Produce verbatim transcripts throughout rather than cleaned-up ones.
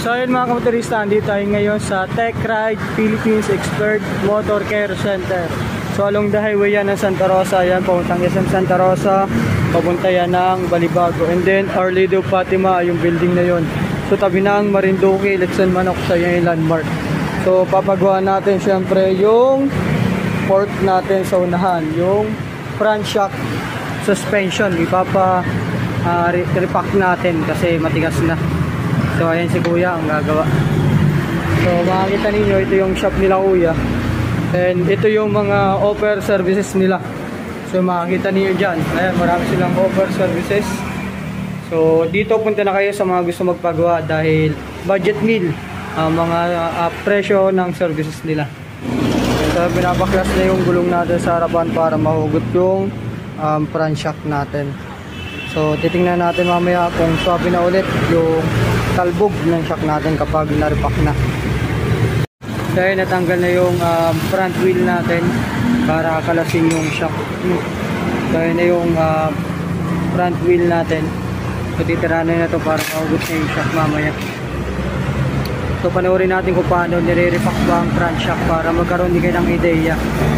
So ayun mga kamotorista, andito tayo ngayon sa Tech Ride Philippines Expert Motor Care Center. So along the highway yan ng Santa Rosa, yan papuntang S M Santa Rosa, papunta yan ng Balibago. And then Our Lady of Fatima, yung building na yon. So tabi ng Marinduque, Letson Manok, sa yan yung landmark. So papagawa natin syempre yung fork natin sa unahan, yung front shock suspension. Ipapa uh, repack natin kasi matigas na. So ayan si kuya ang gagawa. So makikita ninyo, ito yung shop nila kuya. And ito yung mga offer services nila. So makikita ninyo dyan, ayan, marami silang offer services. So dito punta na kayo sa mga gusto magpagawa dahil budget meal uh, mga uh, presyo ng services nila. So binabaklas na yung gulong natin sa harapan para mahugot yung um, front shock natin. So titingnan natin mamaya kung swabe na ulit yung talbog ng shock natin kapag na-repack na. Dahil natanggal na yung um, front wheel natin para kalasin yung shock. Dahil na yung uh, front wheel natin. So titiranin na to para mahugot na yung shock mamaya. So panoorin natin kung paano nire-repack ba ang front shock para magkaroon din kayo ng ideya.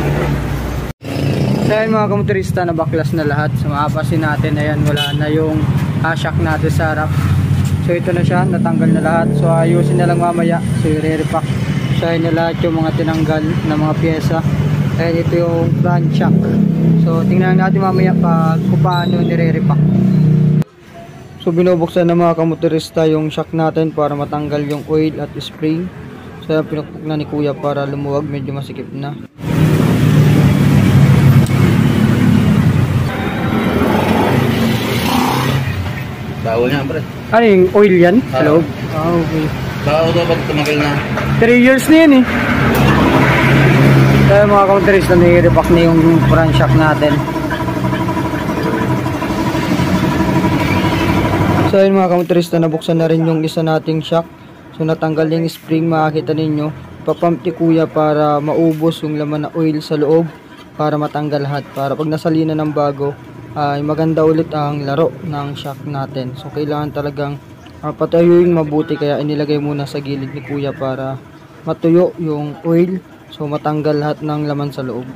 Dahil mga kamotorista, na baklas na lahat. So maapasin natin, ayan, wala na yung uh, shock natin sa harap. So ito na siya, natanggal na lahat. So ayusin na lang mamaya. So i-repack siya na lahat yung mga tinanggal na mga pyesa. And ito yung front shock. So tingnan natin mamaya pa kung paano nire-repack. So binubuksan na mga kamotorista yung shock natin para matanggal yung oil at spring. So pinukpok na ni kuya para lumuwag, medyo masikip na. Bawo niya, pre. Ano yung oil yan? Sa loob? Ah, okay. Bawo daw pag tumagal na. three years na yan eh. Kaya mga kamotorista, nire-repack na yung front shock natin. So ayun mga kamotorista, nabuksan na rin yung isa nating shock. So natanggal yung spring, makakita ninyo. Papump ni kuya para maubos yung laman na oil sa loob para matanggal lahat. Para pag nasalina ng bago, ay uh, maganda ulit ang laro ng shock natin. So kailangan talagang uh, patuyuin mabuti, kaya inilagay muna sa gilid ni kuya para matuyo yung oil. So matanggal lahat ng laman sa loob.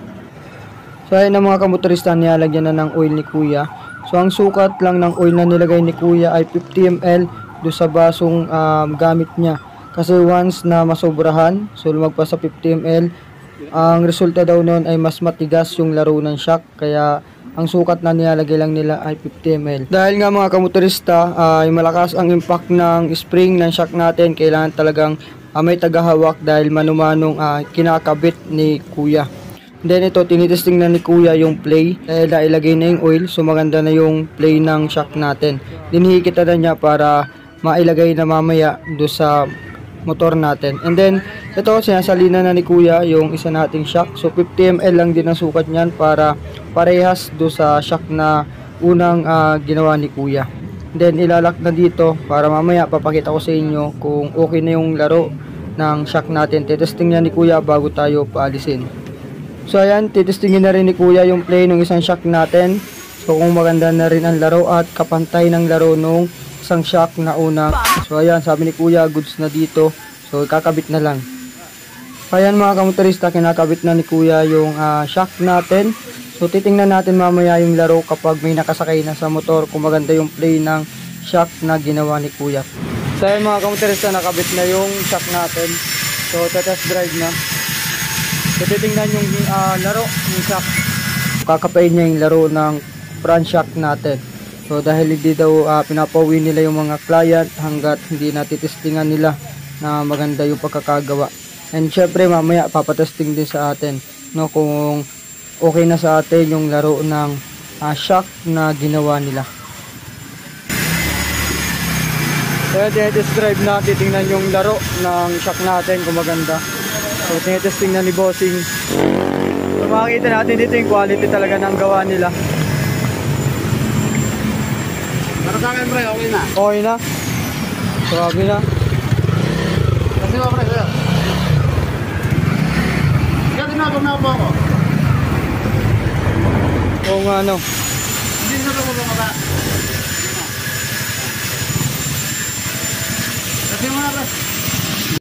So ayun na mga kamotorista, nilalagyan na ng oil ni kuya. So ang sukat lang ng oil na nilagay ni kuya ay fifty milliliters do sa basong um, gamit niya. Kasi once na masobrahan, so lumagpas sa fifty milliliters, ang resulta daw noon ay mas matigas yung laro ng shock. Kaya ang sukat na nilalagay lang nila ay fifty milliliters. Dahil nga mga kamotorista, uh, ay malakas ang impact ng spring ng shock natin, kailangan talagang uh, may tagahawak dahil manumanong uh, kinakabit ni kuya. Then ito, tinitesting na ni kuya yung play dahil nailagay na yung oil, so maganda na yung play ng shock natin. Dinihikita na niya para mailagay na mamaya do sa motor natin. And then ito, sinasalina na ni kuya yung isa nating shock. So fifty milliliters lang din ang sukat niyan para parehas do sa shock na unang uh, ginawa ni kuya. Then ilalak na dito para mamaya papakita ko sa inyo kung okay na yung laro ng shock natin. Tetesting niya ni kuya bago tayo paalisin. So ayan, titestingin na rin ni kuya yung play ng isang shock natin. So kung maganda na rin ang laro at kapantay ng laro nung isang shock na una. So ayan, sabi ni kuya, goods na dito. So kakabit na lang. Ayan mga kamotorista, kinakabit na ni kuya yung uh, shock natin. So titingnan natin mamaya yung laro kapag may nakasakay na sa motor, kung maganda yung play ng shock na ginawa ni kuya. So ayan mga kamotorista, nakabit na yung shock natin. So test drive na. So titingnan yung uh, laro ng shock. Kakapain niya yung laro ng front shock natin. So dahil hindi daw uh, pinapauwi nila yung mga client hanggat hindi natitestingan nila na maganda yung pagkakagawa. And syempre mamaya papatesting din sa atin, no, kung okay na sa atin yung laro ng uh, shock na ginawa nila. Kaya tinetest drive na, titingnan yung laro ng shock natin kung maganda. So tinetesting na ni bossing. So makikita natin dito yung quality talaga ng gawa nila. Para sa akin, pre, okay na. Okay na. Grabe na. Kasi ba, pre, sir? Kaya tinagom na po ako. Kung ano. Hindi na ito mo ba? Kasi mo na, pre.